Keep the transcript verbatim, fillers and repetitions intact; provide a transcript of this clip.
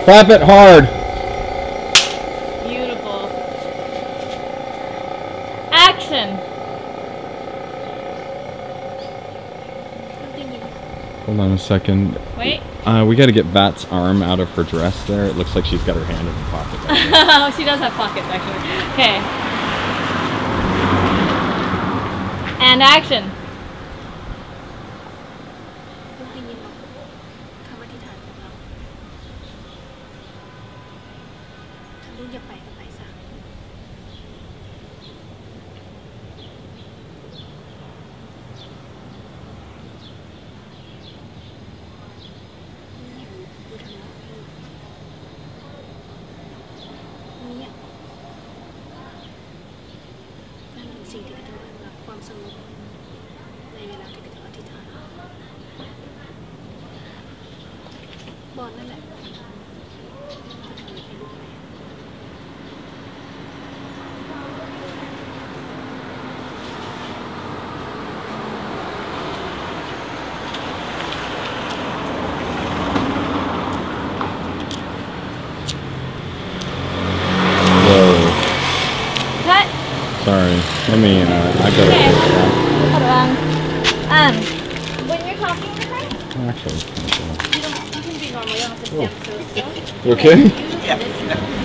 Clap it hard. Beautiful. Action. Hold on a second. Wait. Uh, we got to get Bat's arm out of her dress there. It looks like she's got her hand in her pocket. Oh, she does have pockets actually. Okay. And action. ลูกได้ยินบอกคำอธิษฐานของเราถ้าลูกอยากไปก็ไปซะเนี่ยดูทำแล้วเนี่ยนั่นเป็นสิ่งที่กระทำให้เราความสงบในเวลาที่กระทำอธิษฐาน บอลนั่นแหละ Cut. Sorry. Let me, uh, I got Okay. it. Hold on. Um, when you're talking to her, Actually. you don't. You can be normal. You don't have to stand so still. You okay? Yeah.